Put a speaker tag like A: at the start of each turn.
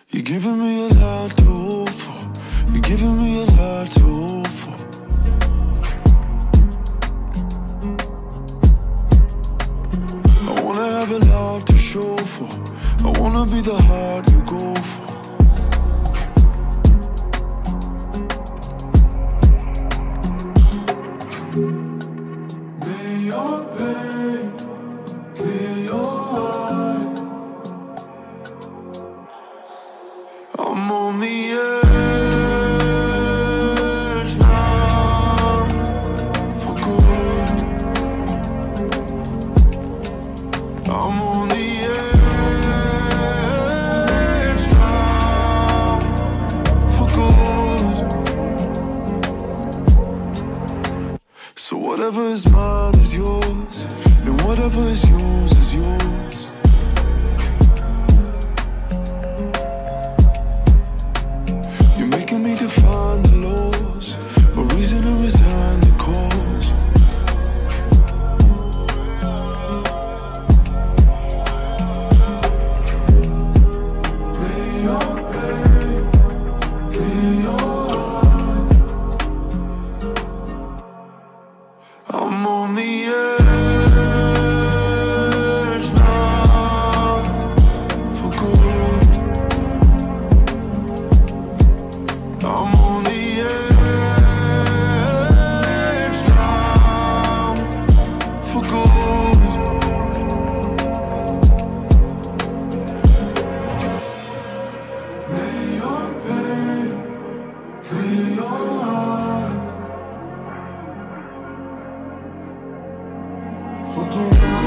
A: You're giving me a lot to hope for. You're giving me a lot to hope for. I wanna have a lot to show for. I wanna be the heart you go for. May your pain clear your eyes. I'm on the edge now, for good. I'm on the edge now, for good. So whatever is mine is yours, and whatever is yours is yours. You're making me define the laws, a reason to resign the cause. May your pain clear your eyes. I'm on the edge now, for good. I'm on the edge now, for good. May your pain clear your eyes, for good.